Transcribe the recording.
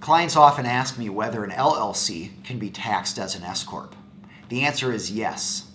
Clients often ask me whether an LLC can be taxed as an S-Corp. The answer is yes.